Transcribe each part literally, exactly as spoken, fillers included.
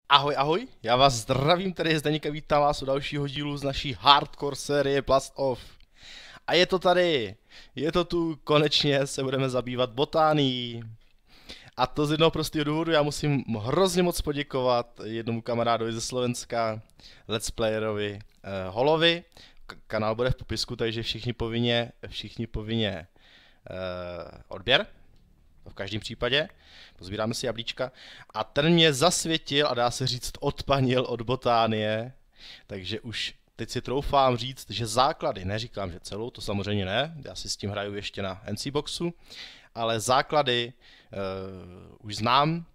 Ahoj, ahoj, já vás zdravím, tady Zdeněk a vítám vás u dalšího dílu z naší hardcore série Blast Off. A je to tady, je to tu, konečně se budeme zabývat botánií. A to z jednoho prostého důvodu, já musím hrozně moc poděkovat jednomu kamarádovi ze Slovenska, let's playerovi uh, Holovi. K- kanál bude v popisku, takže všichni povinně, všichni povinně uh, odběr. V každém případě. Pozbíráme si jablíčka. A ten mě zasvětil a dá se říct odpanil od botánie. Takže už teď si troufám říct, že základy, neříkám, že celou, to samozřejmě ne, já si s tím hraju ještě na N C boxu, ale základy uh, už znám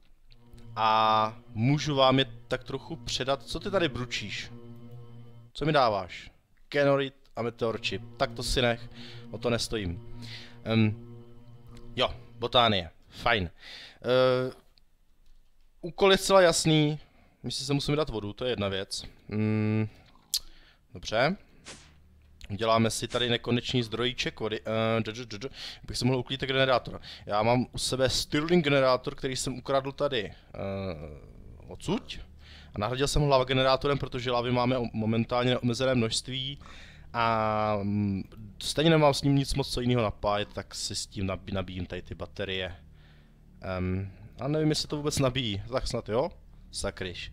a můžu vám je tak trochu předat. Co ty tady bručíš? Co mi dáváš? Kenorit a Meteor Chip. Tak to si nech, o to nestojím. Um, jo, botánie. Fajn. Uh, úkol je zcela jasný. My si se musíme dát vodu, to je jedna věc. Mm, dobře. Děláme si tady nekonečný zdrojíček vody. Uh, bych se mohl uklidit generátor. Já mám u sebe Stirling generátor, který jsem ukradl tady uh, odsud. A nahradil jsem ho lava generátorem, protože lavy máme momentálně neomezené množství. A um, stejně nemám s ním nic moc co jiného napájet, tak si s tím nabí, nabíjím tady ty baterie. Um, a nevím, jestli to vůbec nabíjí. Tak snad jo? Sakryš.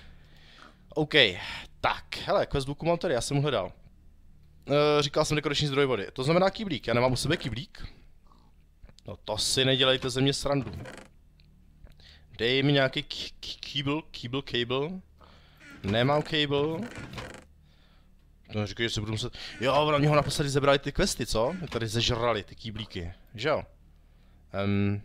OK, tak, hele, quest booku mám tady, já jsem ho hledal. Uh, říkal jsem nekonečný zdroj vody. To znamená kyblík, já nemám u sebe kyblík? No to si nedělejte ze mě srandu. Dej mi nějaký cable, cable, cable. Nemám cable. No říkaj, že se budu muset... Jo, na něho naposledy zebrali ty questy, co? Tady zežrali ty kýblíky, že jo? Um,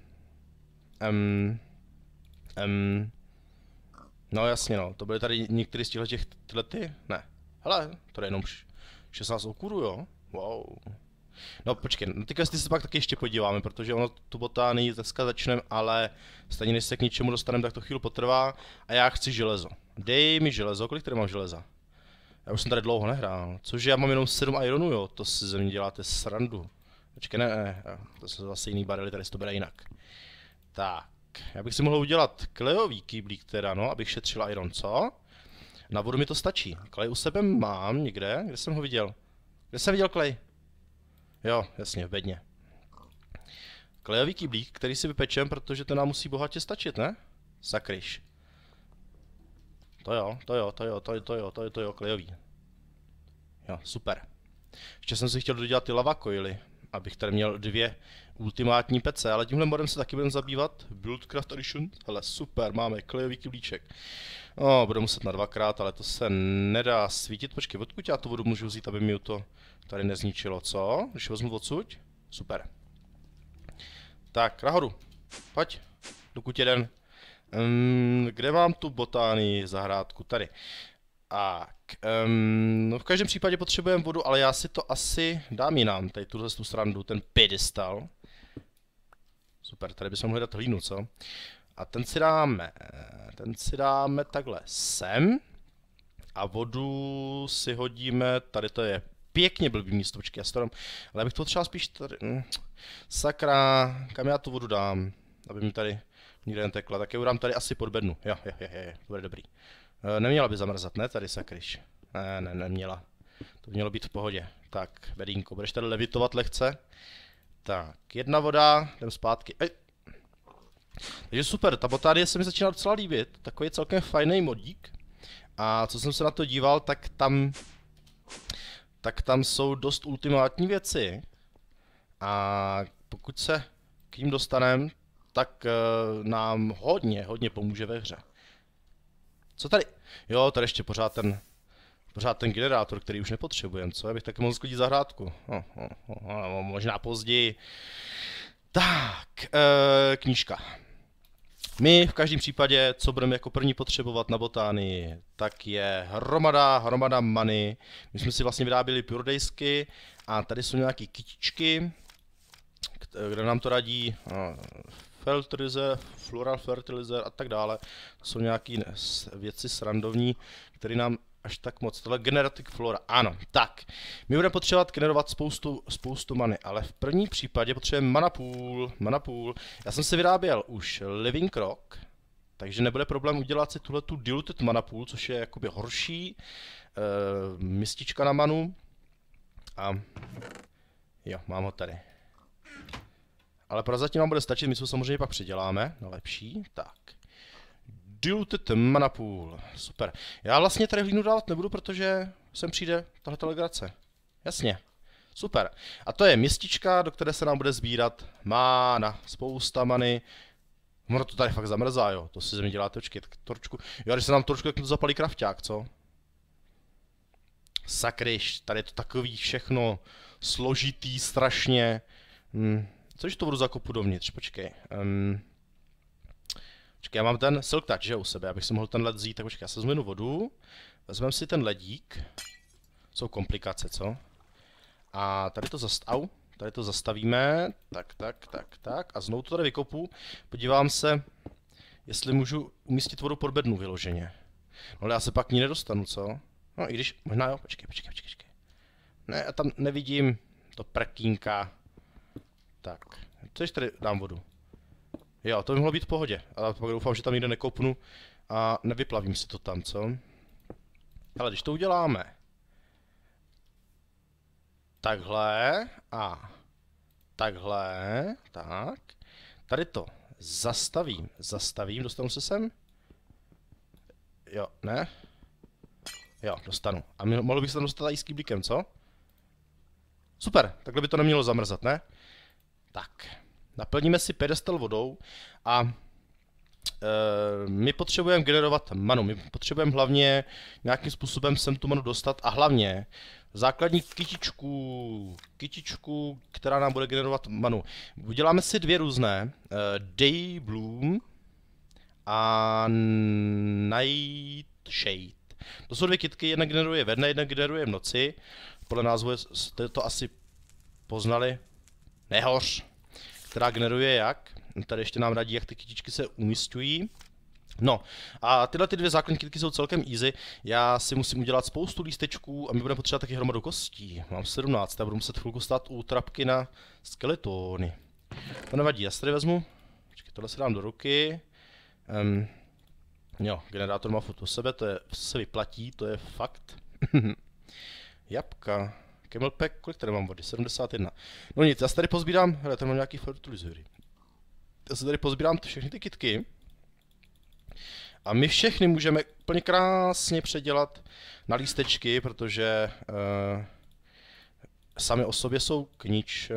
um, um, no jasně no, to byly tady některý z těchto těch, tyhle ty? Ne. Hele, to je jenom šestnáct okurů, jo? Wow. No počkej, na ty questy se pak taky ještě podíváme, protože ono tu botánii dneska začneme, ale stejně než se k ničemu dostaneme, tak to chvíli potrvá. A já chci železo. Dej mi železo, kolik tady mám železa? Já už jsem tady dlouho nehrál, cože já mám jenom sedm ironů, jo, to si ze mě děláte srandu. Počkej, ne, ne, to jsou zase jiný barely, tady se to bere jinak. Tak, já bych si mohl udělat klejový kýblík teda, no, abych šetřil iron, co? Na vodu mi to stačí. Klej u sebe mám někde, kde jsem ho viděl? Kde jsem viděl klej? Jo, jasně, v bedně. Klejový kýblík, který si vypečem, protože to nám musí bohatě stačit, ne? Sakryš. To jo, to jo, to jo, to jo, to jo, to jo, to jo, klejový. Jo, super. Ještě jsem si chtěl dodělat ty lava coily, abych tady měl dvě ultimátní pece, ale tímhle modem se taky budeme zabývat. Buildcraft Edition, hele super, máme klejový kyblíček. No, budu muset na dvakrát, ale to se nedá svítit. Počkej, odkud já tu vodu můžu vzít, aby mi to tady nezničilo, co? Když vezmu odsud? Super. Tak, nahoru. Pojď, dokud jeden. Um, kde mám tu botánii zahrádku? Tady. Tak, um, no v každém případě potřebujeme vodu, ale já si to asi dám jinam, tady tuhle tu srandu, ten pedestal. Super, tady bychom mohli dát hlínu, co? A ten si dáme, ten si dáme takhle sem. A vodu si hodíme, tady to je pěkně blbý místo, počkej, já si to dám, ale já bych to třeba spíš tady, hm, sakra, kam já tu vodu dám, aby mi tady nikde netekla, tak já dám tady asi pod bednu, jo, jo, jo, jo, to bude dobrý. E, neměla by zamrzat, ne, tady sakryš, ne, ne, neměla, to mělo být v pohodě, tak, bedínko, budeš tady levitovat lehce, tak, jedna voda, jdem zpátky, ej. Takže super, ta botánie se mi začíná docela líbit, takový celkem fajný modík. A co jsem se na to díval, tak tam, tak tam jsou dost ultimátní věci. A pokud se k ním dostaneme, tak uh, nám hodně, hodně pomůže ve hře. Co tady? Jo, tady ještě pořád ten, pořád ten generátor, který už nepotřebujeme, co? Já bych taky mohl sklidit zahrádku. Oh, oh, oh, možná později. Tak, uh, knížka. My v každém případě, co budeme jako první potřebovat na botánii, tak je hromada, hromada money. My jsme si vlastně vyráběli pyrodejsky a tady jsou nějaké kytičky, kde nám to radí no, fertilizer, floral fertilizer a tak dále. To jsou nějaké věci srandovní, které nám až tak moc. Tohle Generatic Flora, ano, tak. My budeme potřebovat generovat spoustu, spoustu many, ale v první případě potřebujeme mana pool, mana pool. Já jsem si vyráběl už Living Rock, takže nebude problém udělat si tuhle tu diluted mana pool, což je jakoby horší uh, mistička na manu. A jo, mám ho tady. Ale prozatím nám bude stačit, my se samozřejmě pak předěláme na lepší. Tak. Diluted mana pool. Super. Já vlastně tady hlínu dávat nebudu, protože sem přijde tahle legrace. Jasně. Super. A to je mistička, do které se nám bude sbírat mána. Spousta many. Ono to tady fakt zamrzá, jo. To si ze mě děláte, očky, tak torčku. Jo, když se nám trošku, jak to zapalí krafťák, co? Sakryš, tady je to takový všechno složitý, strašně. Hm. Co když to budu zakopu dovnitř? Počkej. Um. Počkej, já mám ten silk touch, že, u sebe, abych si mohl ten led vzít, tak počkej, já se zminu vodu. Vezmeme si ten ledík. Jsou komplikace, co? A tady to zast... Au, tady to zastavíme. Tak, tak, tak, tak. A znovu to tady vykopu. Podívám se, jestli můžu umístit vodu pod bednu vyloženě. No ale já se pak k ní nedostanu, co? No i když, možná jo, počkej, počkej, počkej, počkej. Ne, já tam nevidím to prkínka. Tak, což tady dám vodu. Jo, to by mohlo být v pohodě, ale pak doufám, že tam nikde nekopnu a nevyplavím si to tam, co? Ale když to uděláme takhle a takhle, tak, tady to zastavím, zastavím, dostanu se sem? Jo, ne? Jo, dostanu. A mohl bych se tam dostat i s kýblíkem, co? Super, takhle by to nemělo zamrzat, ne? Tak, naplníme si pedestal vodou a e, my potřebujeme generovat manu. My potřebujeme hlavně nějakým způsobem sem tu manu dostat a hlavně základní kytičku, kytičku, která nám bude generovat manu. Uděláme si dvě různé, e, Day Bloom a Night Shade. To jsou dvě kytky, jedna generuje ve dne, jedna generuje v noci. Podle názvu jste to asi poznali. Nehoř, která generuje jak. Tady ještě nám radí, jak ty kytičky se umisťují. No, a tyhle ty dvě základní kytky jsou celkem easy. Já si musím udělat spoustu lístečků a my budeme potřebovat taky hromadu kostí. Mám sedmnáct, já budu muset chvilku stát u trapky na skeletony. To nevadí, já si tady vezmu. Počkej, tohle si dám do ruky. Um, jo, generátor má furt u sebe, to je, se vyplatí, to je fakt. Jabka. Camelpack, kolik tady mám vody? sedmdesát jedna. No nic, já se tady pozbírám, hele, tady mám nějaký fertilizery. Já se tady pozbírám všechny ty kytky. A my všechny můžeme úplně krásně předělat na lístečky, protože uh, sami o sobě jsou k nič.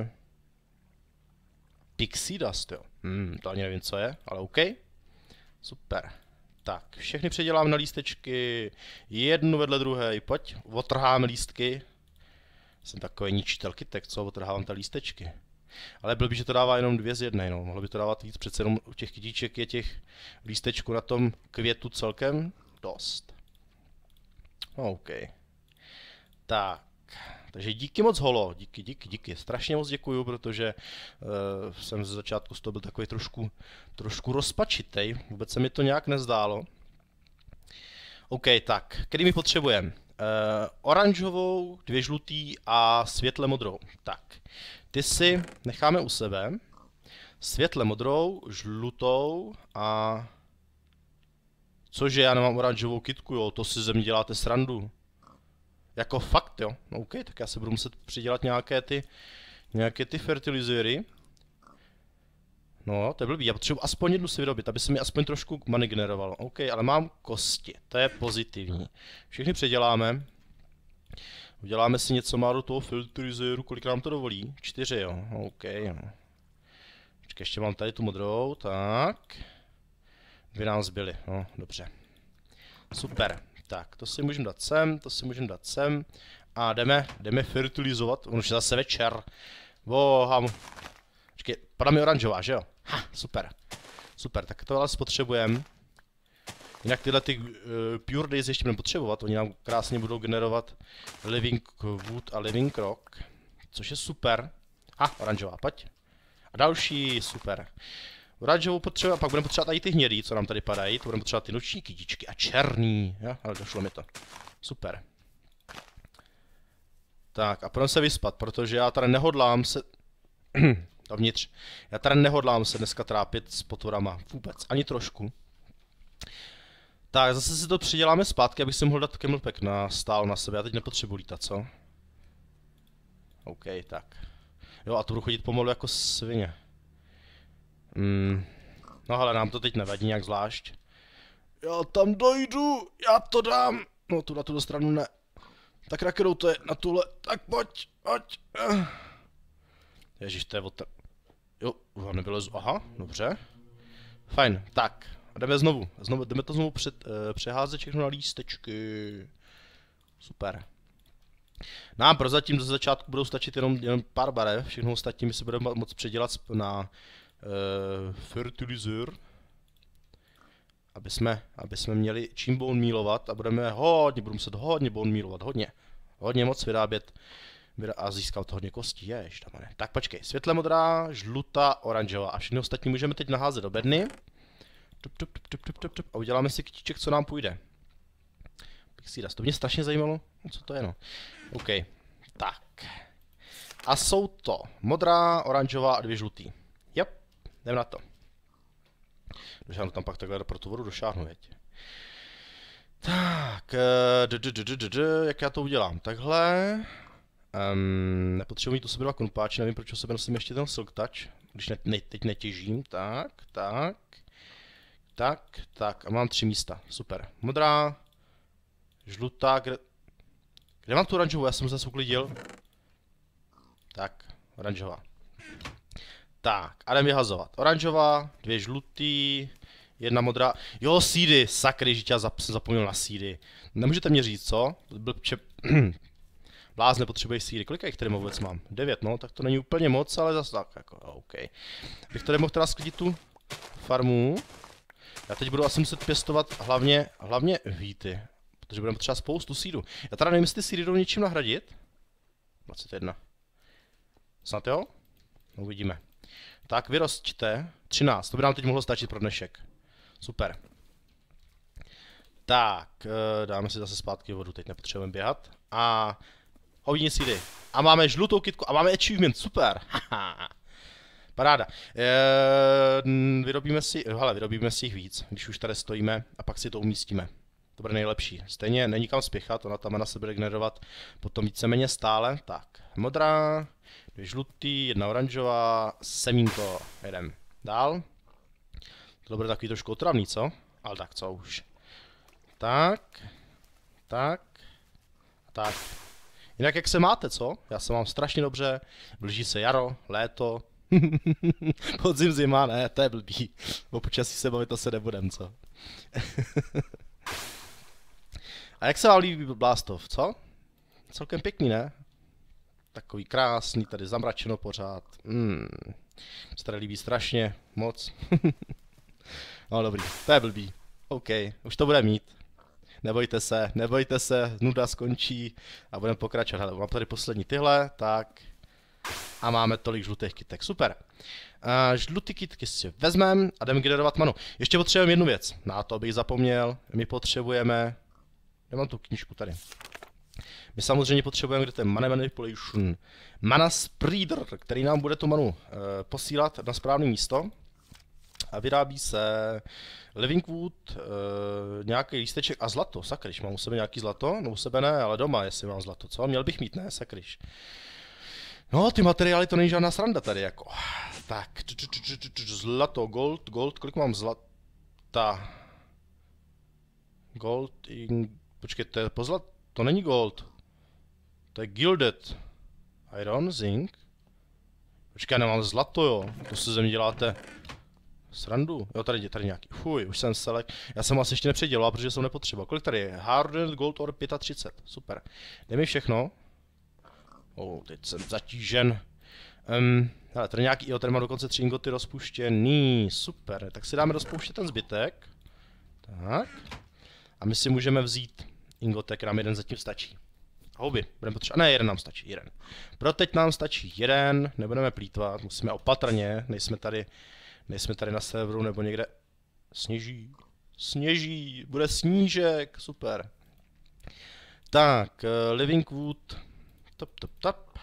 Pixie dust, jo. Hmm, to ani nevím, co je, ale OK. Super. Tak, všechny předělám na lístečky, jednu vedle druhé, pojď, otrháme lístky. Jsem takový ničitel kytek, co otrhávám ty lístečky. Ale byl by, že to dává jenom dvě z jedné, no. Mohlo by to dávat víc, přece jenom u těch kytíček je těch lístečků na tom květu celkem dost. OK. Tak, takže díky moc holo, díky, díky, díky, strašně moc děkuju, protože uh, jsem ze začátku z toho byl takový trošku, trošku rozpačitej, vůbec se mi to nějak nezdálo. OK, tak, který my potřebujeme? Uh, oranžovou, dvě žlutý a světle modrou. Tak, ty si necháme u sebe. Světle modrou, žlutou a... Cože, já nemám oranžovou kytku, jo, to si ze mě děláte srandu. Jako fakt, jo. No OK, tak já se budu muset přidělat nějaké ty, nějaké ty fertilizery. No, to je blbý, já potřebuji aspoň jednu si vyrobit, aby se mi aspoň trošku many generovalo. OK, ale mám kosti, to je pozitivní. Všechny předěláme. Uděláme si něco málo toho filtrizeru, kolik nám to dovolí? Čtyři, jo, OK, jo. Počkej, ještě mám tady tu modrou, tak. Dvě nám zbyly, no, dobře. Super, tak, to si můžeme dát sem, to si můžeme dát sem. A jdeme, jdeme fertilizovat, on už je zase večer. Boha. Počkej, padá mi oranžová, že jo? Ha, super. Super, tak to ale spotřebujeme. Jinak tyhle ty uh, Pure Days ještě budeme potřebovat, oni nám krásně budou generovat Living Wood a Living Rock. Což je super. Ha, oranžová, pojď. A další, super. Oranžovou potřebujeme, a pak budeme potřebovat i ty hnědý, co nám tady padají. To budeme potřebovat ty noční kytičky a černý. Ja? Ale došlo mi to. Super. Tak a půjdeme se vyspat, protože já tady nehodlám se... Dovnitř. Já tady nehodlám se dneska trápit s potvorama. Vůbec. Ani trošku. Tak, zase si to přiděláme zpátky, abych si mohl dát camelback na stál na sebe. Já teď nepotřebuji lítat, co? OK, tak. Jo, a tu budu chodit pomalu jako svině. Hmm. No ale nám to teď nevadí nějak zvlášť. Já tam dojdu, já to dám. No tu na tu stranu ne. Tak na kterou to je? Na tuhle. Tak pojď, pojď. Ježíš, to je od... Jo, nevylezu. Aha, dobře. Fajn, tak. Jdeme znovu. znovu jdeme to znovu před, uh, přeházet všechno na lístečky. Super. Nám prozatím do začátku budou stačit jenom, jenom pár barev. Všechno ostatní my si budeme moct předělat na uh, fertilizér. Aby jsme, aby jsme měli čím bone mealovat a budeme hodně, budu muset hodně bone mealovat, hodně. Hodně moc vyrábět a získat hodně kostí, jež tam ne. Tak počkej, světle modrá, žlutá, oranžová a všechno ostatní můžeme teď naházet do bedny. Tup, tup, tup, tup, tup, tup, a uděláme si kytíček, co nám půjde. Pixie, to mě strašně zajímalo, co to je no. OK, tak. A jsou to modrá, oranžová a dvě žlutý. Yep, jdem na to. Došáhnu tam pak takhle pro tu vodu, došáhnu, veď. Tak, d, d, d, d, d, d, jak já to udělám? Takhle. Um, nepotřebuji mít u sebe dva knumpáče, nevím, proč u sebe nosím ještě ten silk touch, když ne, ne, teď netěžím. Tak, tak, tak, tak a mám tři místa, super. Modrá, žlutá, kde, kde mám tu oranžovou, já jsem se zase uklidil. Tak, oranžová. Tak, a jdem vyhazovat. Oranžová, dvě žlutý, jedna modrá. Jo, seedy, sakry, že já zap, jsem zapomněl na seedy. Nemůžete mě říct, co? Blbče... Blázne, potřebuješ seedy. Kolik jich tady vůbec mám? Devět, no, tak to není úplně moc, ale zase tak, jako, OK. Bych tady mohl teda sklidit tu farmu. Já teď budu asi muset pěstovat hlavně, hlavně víty, protože budeme potřebovat spoustu seedů. Já teda nevím, jestli ty seedy jdou něčím nahradit. dvacet jedna. Snad jo? No, uvidíme. Tak, vyrostčte. třináct, to by nám teď mohlo stačit pro dnešek. Super. Tak, dáme si zase zpátky vodu, teď nepotřebujeme běhat. A hodně seedy. A máme žlutou kytku a máme achievement, super. Paráda. E, vyrobíme si, hele, vyrobíme si jich víc, když už tady stojíme a pak si to umístíme. To bude nejlepší. Stejně není kam spěchat, ona tam na sebe generovat potom víceméně stále. Tak, modrá, dvě žlutý, jedna oranžová, semínko, jedem. Dál. To bude takový trošku otravný, co? Ale tak co už. Tak, tak, tak. Jinak jak se máte, co? Já se mám strašně dobře, blíží se jaro, léto. Podzim, zima, ne, to je blbý. O počasí se bavit to se nebudem, co? A jak se vám líbí Blastov, co? Celkem pěkný, ne? Takový krásný, tady zamračeno pořád. Hmm. Se tady líbí strašně moc. No dobrý, to je blbý. OK, už to bude mít. Nebojte se, nebojte se, nuda skončí a budeme pokračovat. Hele, mám tady poslední tyhle, tak. A máme tolik žlutých kytek, super. Uh, žlutý kytky si vezmeme a jdeme generovat manu. Ještě potřebujeme jednu věc, na to bych zapomněl. My potřebujeme, kde mám tu knížku tady. My samozřejmě potřebujeme, kde to je Mana Manipulation. Mana Spreader, který nám bude tu manu uh, posílat na správné místo. A vyrábí se Living Wood, uh, nějaký lísteček a zlato, sakryš. Mám u sebe nějaký zlato? No u sebe ne, ale doma, jestli mám zlato, co? Měl bych mít, ne, sakryš. No, ty materiály, to není žádná sranda tady, jako. Tak, zlato, gold, gold, kolik mám zlata? Gold, in... počkej, to je pozlat, to není gold. To je gilded. Iron, zinc. Počkej, já nemám zlato, jo. To se ze mě děláte srandu. Jo, tady, tady nějaký. Fuj, už jsem selek. Já jsem asi ještě nepředělal, protože jsem nepotřeboval. Kolik tady je? Hardened gold or třicet pět. Super. Dej mi všechno. Oh, teď jsem zatížen. Um, hele, tady nějaký, jo, tady mám dokonce tři ingoty rozpuštěný. Super. Tak si dáme rozpouštět ten zbytek. Tak. A my si můžeme vzít ingotek, nám jeden zatím stačí. Houby, budeme potřebovat, ne, jeden nám stačí, jeden. Pro teď nám stačí jeden, nebudeme plýtvat, musíme opatrně, nejsme tady, nejsme tady na serveru nebo někde. Sněží, sněží, bude snížek, super. Tak, uh, Living Wood, top, top, top.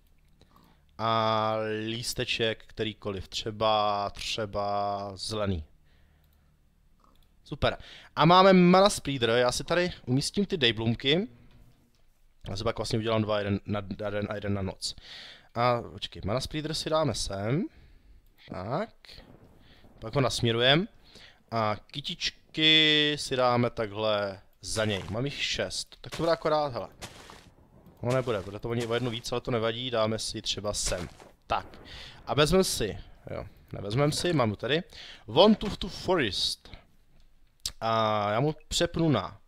A lísteček kterýkoliv, třeba, třeba zelený. Super. A máme mana spreader, já si tady umístím ty dejblumky. Já si pak vlastně udělám dva, jeden na den a jeden na noc. A počkej, mana spreader si dáme sem. Tak. Pak ho nasměrujeme. A kytičky si dáme takhle za něj. Mám jich šest. Tak to bude akorát, hele. No nebude, bude to o jednu víc, ale to nevadí, dáme si třeba sem. Tak. A vezmeme si, jo, nevezmeme si, mám tady. Want to, to forest. A já mu přepnu na uh,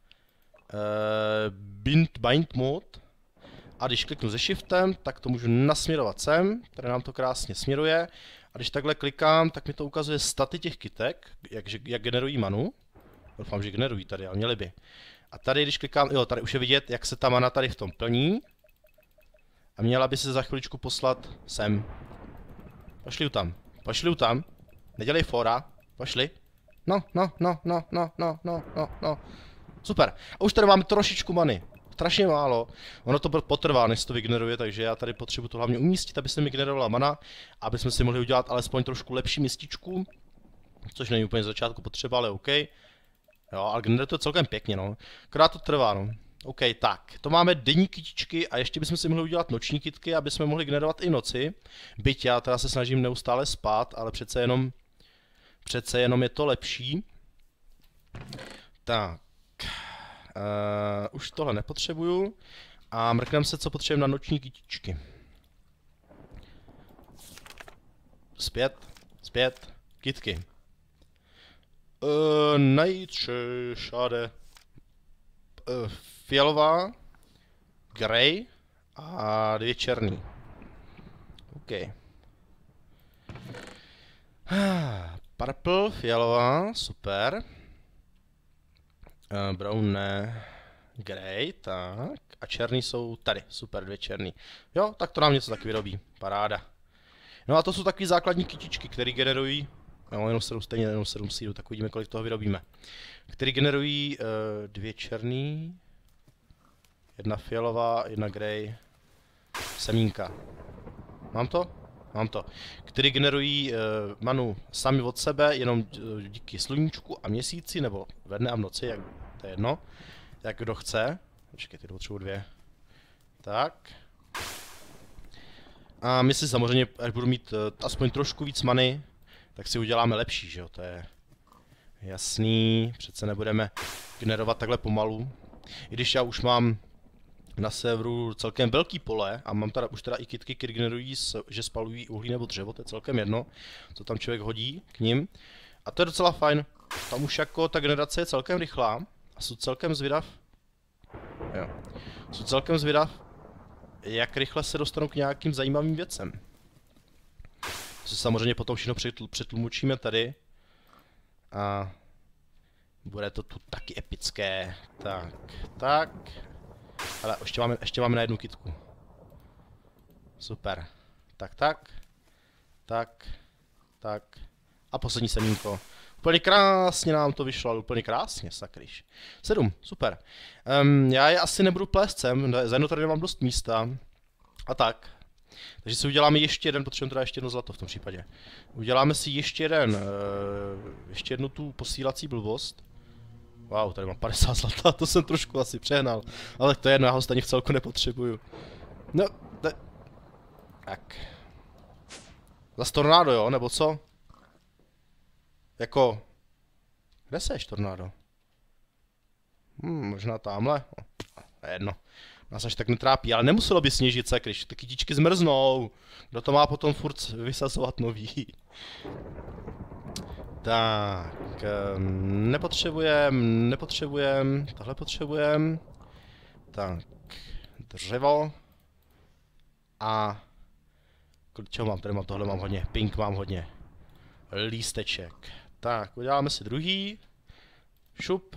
bind, bind mode. A když kliknu se shiftem, tak to můžu nasměrovat sem, tady nám to krásně směruje. A když takhle klikám, tak mi to ukazuje staty těch kytek, jak, jak generují manu. Doufám, že generují tady, ale měli by. A tady, když klikám, jo, tady už je vidět, jak se ta mana tady v tom plní. A měla by se za chviličku poslat sem. Pošli tam, pošli tam. Nedělej fora, pošli. No, no, no, no, no, no, no, no, no. Super. A už tady máme trošičku many. Strašně málo. Ono to potrvá, než to vygeneruje, takže já tady potřebuji to hlavně umístit, aby se mi generovala mana, aby jsme si mohli udělat alespoň trošku lepší místičku. Což není úplně z začátku potřeba, ale OK. Jo, ale generuje to celkem pěkně, no. Akorát to trvá, no. OK, tak. To máme denní kytičky a ještě bychom si mohli udělat noční kytky, aby jsme mohli generovat i noci. Byť já teda se snažím neustále spát, ale přece jenom... Přece jenom je to lepší. Tak. Uh, už tohle nepotřebuju. A mrkneme se, co potřebujeme na noční kytičky. Zpět, zpět, kytky. Uh, Najdře, šáde. Uh, fialová, grey a dvě černý. OK. Purple, fialová, super. Uh, brown ne, grey, tak. A černý jsou tady, super, dvě černý. Jo, tak to nám něco taky vyrobí, paráda. No a to jsou takový základní kytičky, které generují, no jenom sedm, stejně jenom sedm sídů, tak uvidíme, kolik toho vyrobíme. Který generují uh, dvě černý, jedna fialová, jedna grey, semínka. Mám to? Mám to. Který generují uh, manu sami od sebe, jenom uh, díky sluníčku a měsíci, nebo ve dne a v noci, jak, to je jedno. Jak kdo chce. Počkej, ty potřebuji dvě. Tak. A my si samozřejmě, až budu mít uh, aspoň trošku víc many, tak si uděláme lepší, že jo, to je jasný. Přece nebudeme generovat takhle pomalu. I když já už mám na serveru celkem velký pole a mám teda už teda i kytky, které generují, že spalují uhlí nebo dřevo, to je celkem jedno, co tam člověk hodí k ním. A to je docela fajn. Tam už jako ta generace je celkem rychlá a jsou celkem zvědav. Jo. Jsou celkem zvědav, jak rychle se dostanou k nějakým zajímavým věcem. To samozřejmě potom všechno přetlumočíme tady. A bude to tu taky epické. Tak, tak. Ale ještě máme, ještě máme na jednu kytku. Super. Tak, tak. Tak. Tak. A poslední semínko. Úplně krásně nám to vyšlo, ale úplně krásně, sakryš. Sedm, super. Um, já je asi nebudu plést sem, za jedno tady nemám dost místa. A tak. Takže si uděláme ještě jeden, potřebujeme teda ještě jedno zlato v tom případě. Uděláme si ještě jeden, uh, ještě jednu tu posílací blbost. Wow, tady mám padesát zlata, to jsem trošku asi přehnal. Ale to je jedno, já ho stejně v celku nepotřebuju. No, te... Tak. Zas tornádo, jo, nebo co? Jako... Kde seš, tornádo? Hm, možná tamhle. No, jedno. Nás až tak netrápí, ale nemuselo by sněžit se, když ty kytičky zmrznou. Kdo to má potom furt vysazovat nový? Tak, um, nepotřebujem, nepotřebujem, tohle potřebujem. Tak, dřevo. A... Čeho mám? Tady mám, tohle mám hodně, pink mám hodně. Lísteček. Tak, uděláme si druhý. Šup.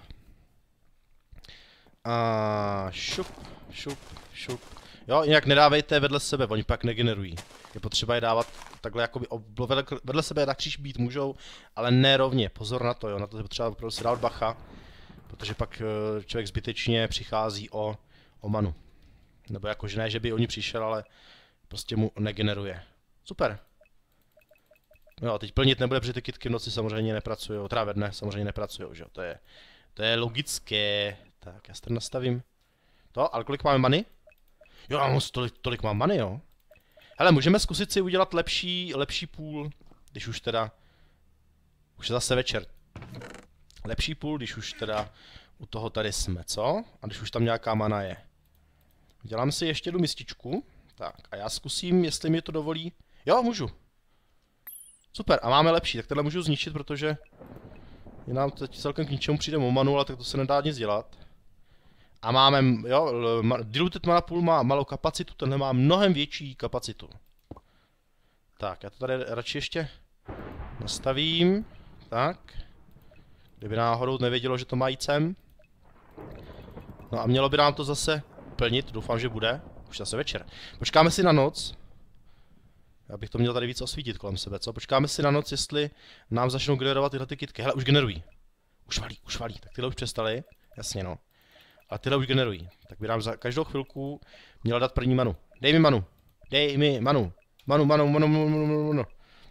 A šup, šup, šup. Jo, jinak nedávejte vedle sebe, oni pak negenerují. Je potřeba je dávat takhle jakoby vedle, vedle sebe na kříž být můžou, ale ne rovně. Pozor na to, jo, na to je potřeba opravdu si dát bacha. Protože pak člověk zbytečně přichází o, o manu. Nebo jakože ne, že by oni přišel, ale prostě mu negeneruje. Super. Jo, teď plnit nebude, protože ty kytky v noci samozřejmě nepracují, teda ve dne samozřejmě nepracují, že jo, to je, to je logické. Tak, já si tady nastavím to, ale kolik máme many? Jo, mám tolik, tolik mám many, jo. Hele, můžeme zkusit si udělat lepší, lepší půl, když už teda, už je zase večer. Lepší půl, když už teda u toho tady jsme, co? A když už tam nějaká mana je. Dělám si ještě jednu mističku. Tak, a já zkusím, jestli mi to dovolí. Jo, můžu. Super, a máme lepší, tak tenhle můžu zničit, protože je nám teď celkem k ničemu přijde o manu, ale tak to se nedá nic dělat. A máme, jo, diluted mana pool má malou kapacitu, tenhle má mnohem větší kapacitu. Tak, já to tady radši ještě nastavím. Tak. Kdyby náhodou nevědělo, že to má jít sem. No a mělo by nám to zase plnit, doufám, že bude. Už zase večer. Počkáme si na noc. Já bych to měl tady víc osvítit kolem sebe, co? Počkáme si na noc, jestli nám začnou generovat tyhle ty kytky. Hele, už generují. Už valí, už valí. Tak tyhle už přestaly. Jasně, no. A tyhle už generují. Tak by nám za každou chvilku měla dát první manu. Dej mi manu. Dej mi manu. Manu, manu, manu, manu, manu, manu.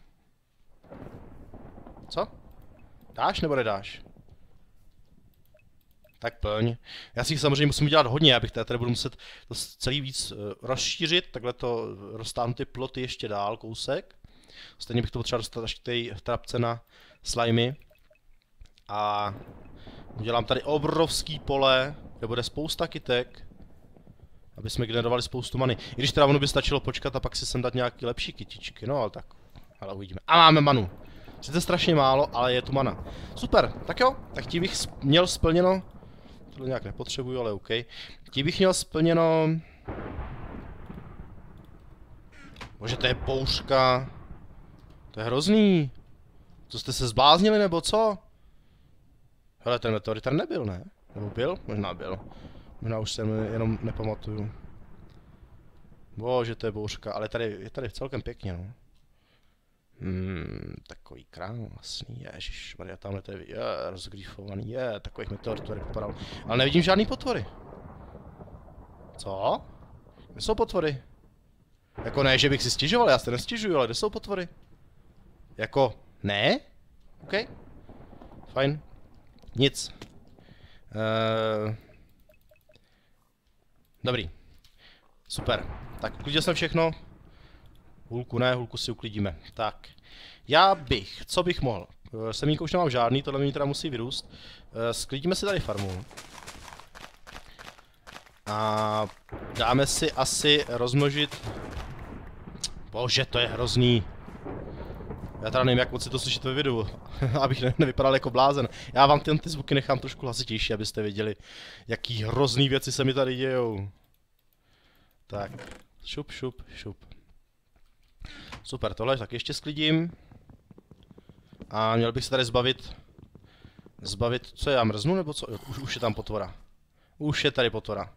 Co? Dáš nebo nedáš? Tak plň. Já si jich samozřejmě musím udělat hodně, abych tady budu muset to celý víc uh, rozšířit, takhle to roztáhnu ty ploty ještě dál, kousek. Stejně bych to potřeboval dostat až k té trapce na slimy. A udělám tady obrovský pole, kde bude spousta kytek, aby jsme generovali spoustu many. I když teda ono by stačilo počkat a pak si sem dát nějaký lepší kytičky, no ale tak, ale uvidíme. A máme manu. Sice strašně málo, ale je tu mana. Super, tak jo, tak tím bych měl splněno. Tohle nějak nepotřebuju, ale OK. Tím bych měl splněno. Bože, to je bouřka. To je hrozný. Co jste se zbláznili, nebo co? Hele, ten meteorit tady nebyl, ne? Nebo byl? Možná byl. Možná už se jenom nepamatuju. Bože, to je bouřka, ale tady je tady celkem pěkně, no. Hmm, takový krásný, ježišmarja, tamhle to je, je rozgrýfovaný, je, takových meteoritů tady popadal. Ale nevidím žádný potvory. Co? Kde jsou potvory? Jako ne, že bych si stěžoval, já se nestěžuju, ale kde jsou potvory? Jako, ne? OK. Fajn. Nic. Uh... Dobrý. Super. Tak uklidil jsem všechno. Hulku ne, hulku si uklidíme. Tak. Já bych, co bych mohl? Semínko už nemám žádný, tohle mi teda musí vyrůst. Sklidíme si tady farmu. A dáme si asi rozmnožit. Bože, to je hrozný. Já teda nevím, jak moc si to slyšet ve videu, abych ne nevypadal jako blázen. Já vám ty, ty zvuky nechám trošku hlasitější, abyste věděli, jaký hrozný věci se mi tady dějou. Tak, šup, šup, šup. Super, tohle tak ještě sklidím. A měl bych se tady zbavit... Zbavit, co já mrznu, nebo co? Už, už je tam potvora. Už je tady potvora.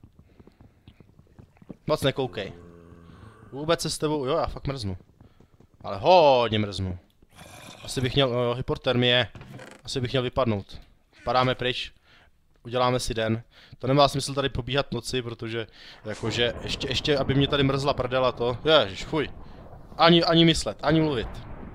Moc nekoukej. Vůbec se s tebou, jo, já fakt mrznu. Ale hodně mrznu. Asi bych měl, jo, hypotermie. Asi bych měl vypadnout. Padáme pryč. Uděláme si den. To nemá smysl tady pobíhat noci, protože jakože ještě, ještě aby mě tady mrzla prdela to. Ježiš, fuj. Ani, ani myslet, ani mluvit.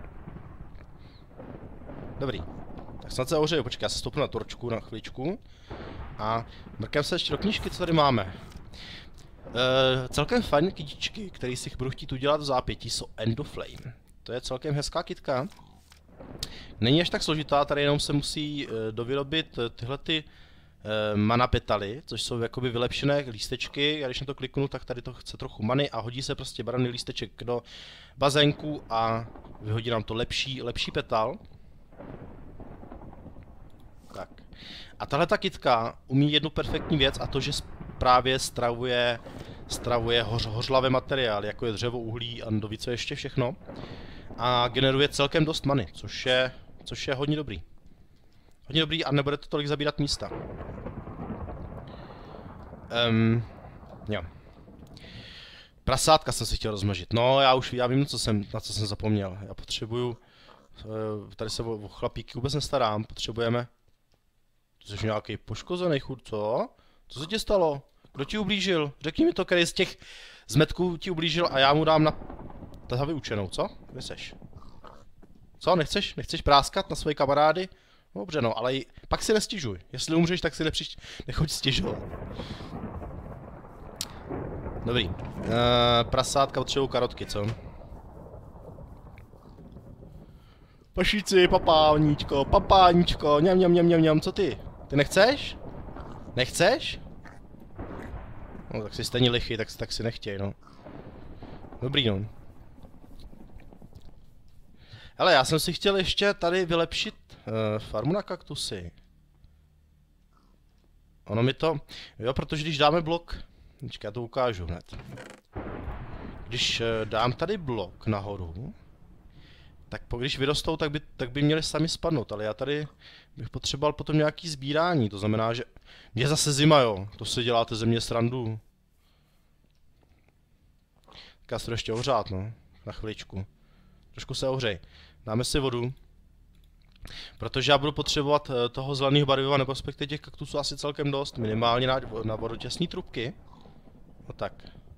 Dobrý. Tak snad se ohřeju, počkej, já se stoupnu na torčku na chvíličku. A mrkem se ještě do knížky, co tady máme. E, celkem fajn kytičky, které si budu chtít udělat v zápětí, jsou Endoflame. To je celkem hezká kytka. Není až tak složitá, tady jenom se musí e, dovyrobit tyhle ty e, mana petaly, což jsou jakoby vylepšené lístečky. Já když na to kliknu, tak tady to chce trochu many a hodí se prostě barevný lísteček do bazénku a vyhodí nám to lepší, lepší petal. Tak. A tahle ta kytka umí jednu perfektní věc, a to, že právě stravuje, stravuje hoř, hořlavé materiály, jako je dřevo, uhlí a kdo co ještě všechno. A generuje celkem dost many, což je, což je hodně dobrý. Hodně dobrý a nebude to tolik zabírat místa. Um, jo. Prasátka jsem si chtěl rozmnožit. No, já už já vím, co jsem, na co jsem zapomněl. Já potřebuju... Tady se o, o chlapíky vůbec nestarám. Potřebujeme... To jsi nějaký poškozený chud, co? Co se ti stalo? Kdo ti ublížil? Řekni mi to, který z těch zmetků ti ublížil a já mu dám na... Ta vyučenou, co? Kde seš? Co, nechceš, nechceš práskat na svoje kamarády? Dobře no, ale i, pak si nestěžuj. Jestli umřeš, tak si nepřišť, nechoď stěžovat. Dobrý. Uh, prasátka potřebují karotky, co? Pašíci, papáníčko, papáníčko, ňam, ňam, ňam, ňam, ňam, co ty? Ty nechceš? Nechceš? No tak si stejně lichy, tak, tak si nechtěj, no. Dobrý, no. Hele, já jsem si chtěl ještě tady vylepšit uh, farmu na kaktusy. Ono mi to... Jo, protože když dáme blok... Počkej, já to ukážu hned. Když uh, dám tady blok nahoru, tak po, když vyrostou, tak by, tak by měli sami spadnout, ale já tady bych potřeboval potom nějaký sbírání, to znamená, že... Je zase zima, jo, to si děláte ze mě srandu. Tak já se to ještě ohřát, no, na chviličku. Trošku se ohřej. Dáme si vodu. Protože já budu potřebovat toho zeleného barviva, nebo respektive těch kaktusů asi celkem dost, minimálně na, na vodotěsné trubky. No tak.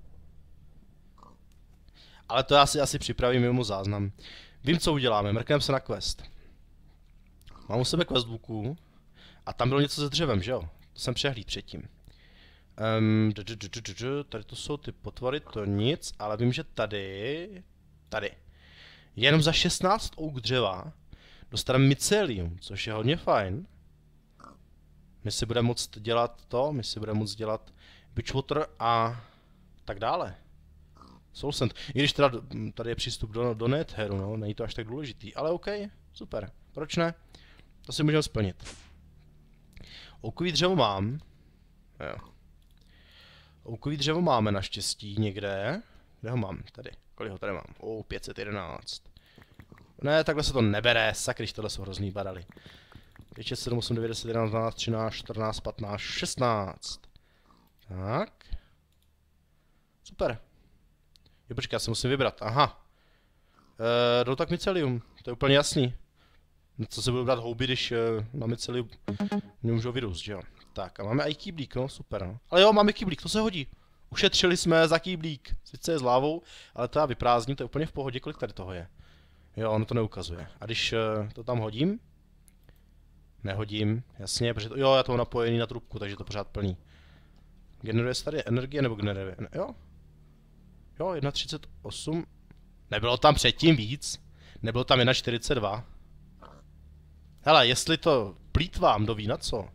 Ale to já si asi připravím mimo záznam. Vím, co uděláme, mrkneme se na quest. Mám u sebe questbooku a tam bylo něco se dřevem, že jo? To jsem přehlíd předtím. Um, tady to jsou ty potvory, to nic, ale vím, že tady... Tady. Jenom za šestnáct oak dřeva dostaneme mycelium, což je hodně fajn. My si budeme moct dělat to, my si budeme moct dělat Beachwater a tak dále. Soul Sand. I když teda tady je přístup do, do Netheru, no, není to až tak důležitý, ale OK, super, proč ne? To si můžeme splnit. Oakový dřevo mám. Jo. Oakový dřevo máme naštěstí někde. Kde ho mám? Tady. Kolik ho tady mám? O, pět set jedenáct. Ne, takhle se to nebere, sakryš, tohle jsou hrozný badaly. pět, šest, sedm, osm, devět, deset, jedenáct, dvanáct, třináct, čtrnáct, patnáct, šestnáct. Tak. Super. Jo, počkej, já se musím vybrat, aha. E, jdou tak mycelium, to je úplně jasný. Co se budu brát houby, když e, na mycelium nemůžu vyrůst, že jo. Tak a máme i kýblík, no super, no. Ale jo, máme kýblík, to se hodí. Ušetřili jsme za kýblík. Sice je s lávou, ale to já vyprázdním, to je úplně v pohodě, kolik tady toho je. Jo, ono to neukazuje. A když uh, to tam hodím? Nehodím, jasně, protože to, jo, já to mám napojený na trubku, takže to pořád plní. Generuje se tady energie nebo generuje? Ne, jo? Jo, jedna třicet osm. Nebylo tam předtím víc. Nebylo tam jedna čtyřicet dva. Hele, jestli to plýtvám, doví na co?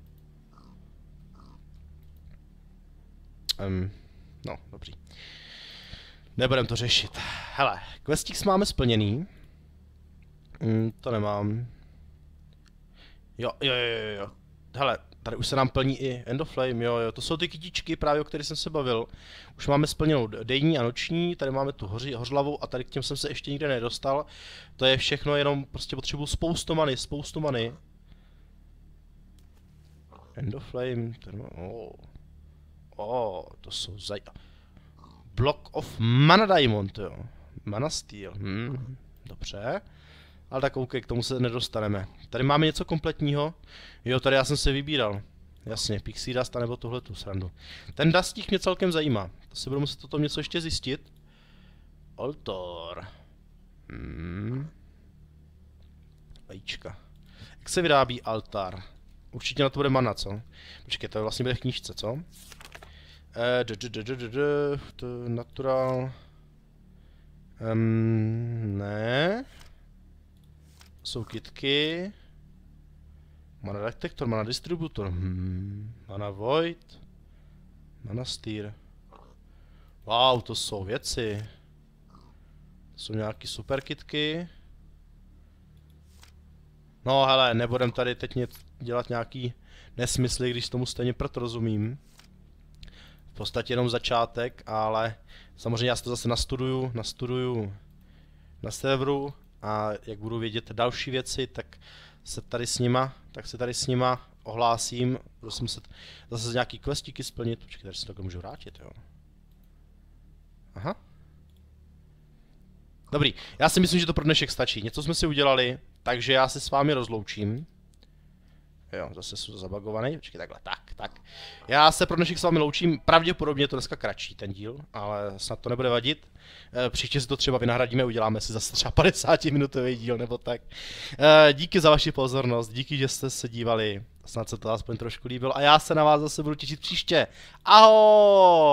Um, no, dobrý. Nebudem to řešit. Hele, questík máme splněný. Mm, to nemám. Jo, jo, jo, jo. Hele, tady už se nám plní i End of Flame, jo, jo. To jsou ty kytičky právě, o kterých jsem se bavil. Už máme splněnou denní a noční, tady máme tu hoři, hořlavou a tady k těm jsem se ještě nikde nedostal. To je všechno, jenom prostě potřebuji spoustu many, spoustu many. End of Flame, tady mám, oh. Oh, to jsou zaj... Block of Mana Diamond, jo. Mana Steel, hm, dobře. Ale tak OK, k tomu se nedostaneme. Tady máme něco kompletního. Jo, tady já jsem se vybíral. Jasně, Pixie Dust, anebo tuhle tu srandu. Ten Dustík mě celkem zajímá. To si budu muset o tom něco ještě zjistit. Altar. Hmm. Vajíčka. Jak se vyrábí altar? Určitě na to bude mana, co? Počkej, to vlastně bude v knížce, co? Natural. Um, ne. Jsou kitky. Mana detektor, mana distributor. Hmm. Mana void. Mana steer. Wow, to jsou věci. To jsou nějaký super kitky. No hele, nebudem tady teď dělat nějaký nesmysly, když tomu stejně prd rozumím. V podstatě jenom začátek, ale samozřejmě já si to zase nastuduju, nastuduju na serveru a jak budu vědět další věci, tak se tady s nima, tak se tady s nima ohlásím. Budu si muset zase nějaký questíky splnit. Počkej, tady se takhle můžu vrátit, jo. Aha. Dobrý, já si myslím, že to pro dnešek stačí. Něco jsme si udělali, takže já se s vámi rozloučím. Jo, zase jsou zabagovaný, počkej, takhle, tak, tak. Já se pro dnešek s vámi loučím, pravděpodobně je to dneska kratší ten díl, ale snad to nebude vadit. E, příště si to třeba vynahradíme, uděláme si zase třeba padesátiminutový díl nebo tak. E, díky za vaši pozornost, díky, že jste se dívali, snad se to aspoň trošku líbilo a já se na vás zase budu těšit příště. Ahoj!